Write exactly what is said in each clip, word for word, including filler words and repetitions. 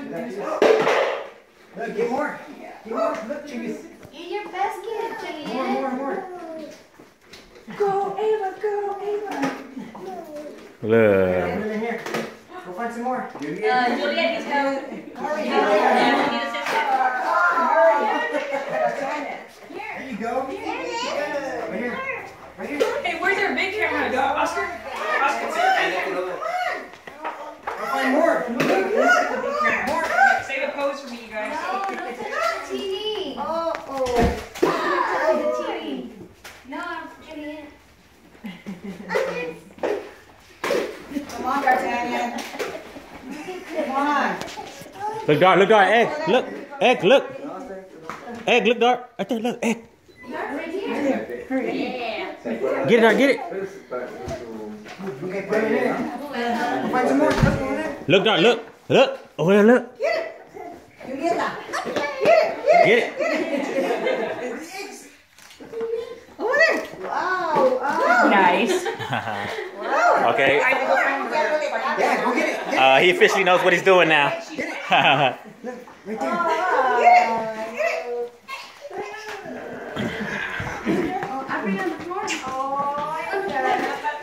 Look, get more. Get more. Look, Chiggy. In your basket, Chiggy. More, more, more. Go, Ava, go, Ava. Look. Put in here. Go find some more. Uh, Juliet needs help. Hurry, There you go. Right here. Right here. Hey, where's our big camera? Go, Oscar. Oscar, I'll find more. More. save a pose for me, you guys. No, don't touch the T V. Oh, oh. Touch the T V. No, Jimmy. Come on, D'Artagnan. Come on. Look, Dart, look, Dart, egg, look, egg, look. Egg, look, Dart. Right there, look, egg. Right here. Yeah. Get it, Dart, get it. Okay, put it in here. Go find some more. Look over there. Look, Dart, look, look. Over there, look. Julieta. Get it. Over there. Wow. Oh. Nice. Okay. Yeah, go get it. Get it. Uh, he officially knows what he's doing now. Look, right there. Get it. Oh, I bring on the floor. Oh, I love that.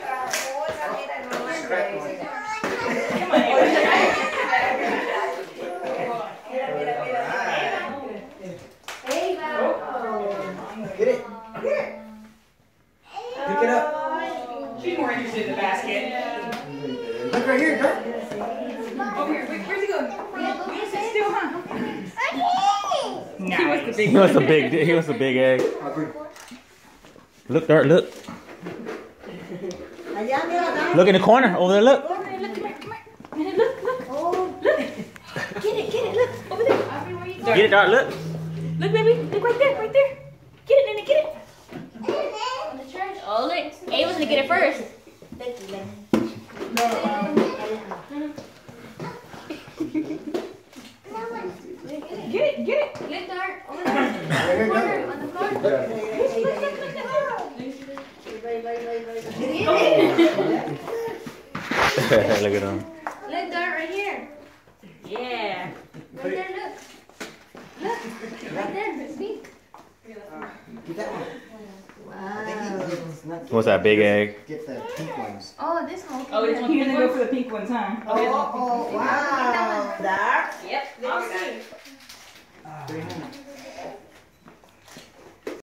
Hey, Val. Get it. Pick it up. She's more interested in the basket. Look right here, Dart. Oh, here, wait, where's he going? Sit still, huh? Nice. He was the big He was a big, he was a big egg. Look, Dart, look. Look in the corner, over there, look. Look, come here, come here. Look, look. Oh, look. Get it, get it, look. Over there. Get it, Dart, look. Look, baby. Look right there, right there. Get it, Nana, get it. On the trash. Oh, look. Ava's gonna get it first. Get it, get it. Get Dart. Over there. On the corner. On the floor. Look at him. Look, Dart, right here. Yeah. Right there, look. Look. Right there. It's pink. Get that one. Wow. What's that, big egg? Get the pink ones. Oh, this one. Oh, this one. You're gonna go for the pink ones, huh? Oh, oh, wow. Dark. Yep. Let me see. Three hundred.